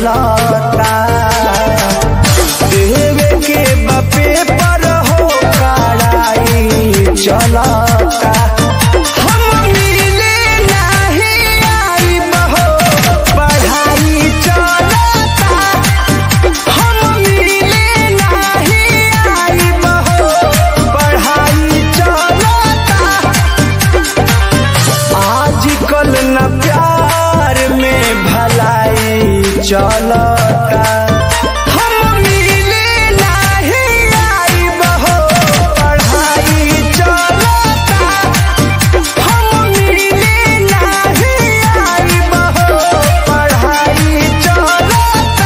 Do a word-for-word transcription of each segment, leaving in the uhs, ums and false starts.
चलता देवे के बापे पर हो कड़ाई चलता हम मिले नहीं आई बहो पढ़ाई चलता हम मिले नहीं आई बहो पढ़ाई चलता आजकल न प्यार में भलाई चलता हम मिले नहीं आई बहो पढ़ाई चलता हम मिले नहीं आई बहो पढ़ाई चलता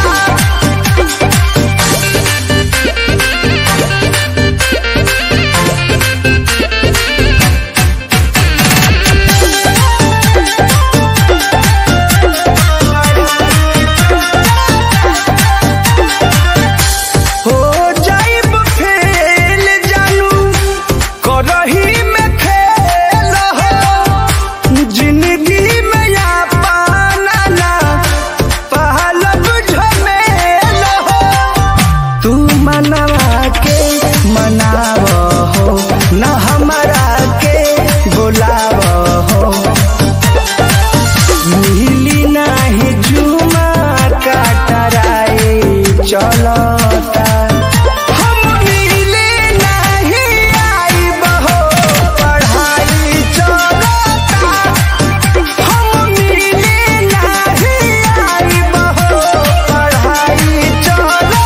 चलता हम मिले नहीं आई बहो पढ़ाई चलता हम मिले नहीं आई बहो पढ़ाई चलता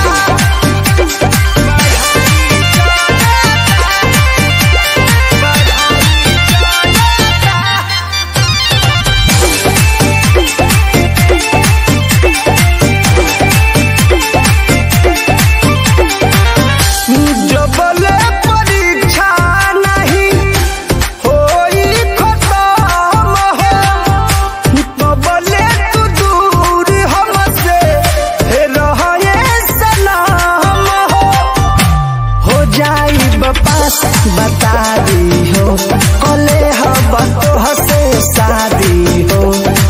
बता दी हो कले हब तोहसे शादी हो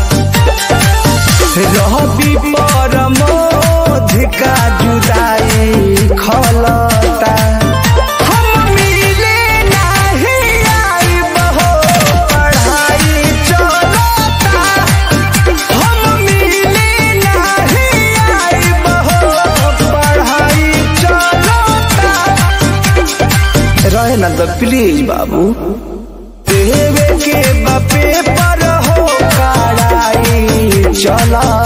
रहबी पर मोध का जुदाई खलता हम मिले नहीं आई बहो पढ़ाई चलता हम मिले नहीं आई बहो पढ़ाई चलता रहे ना तो प्लीज बाबू देवे के बापे पर हो कड़ाई चला।